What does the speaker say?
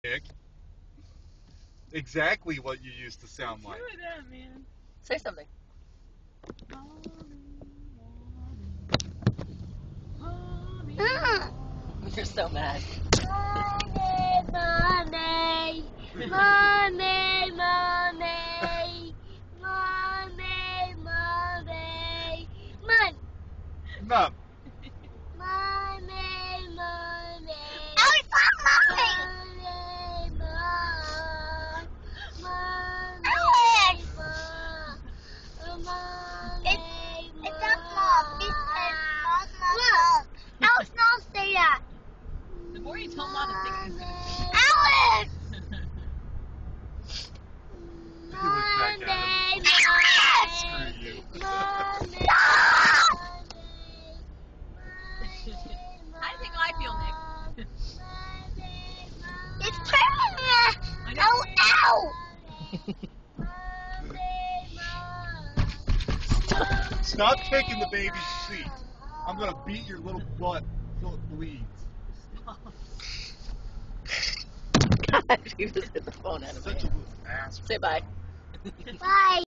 Nick. Exactly what you used to sound like. Do that, man. Say something. You're so mad. Mommy, mommy, mommy, mommy, mommy, mommy, No. mommy, mommy. Oh, it's not mommy. Mommy, mommy, it's not mom. It's mom. Alex, don't say that. The more you tell Mom to think he's gonna say it. Alex! He looked back at him. Screw you. How do you think I feel, Nick? It's turning I know. ow! Stop kicking the baby's seat. I'm gonna beat your little butt till it bleeds. God, you just hit the phone out of my Such a hand. little ass. Say bye. Bye.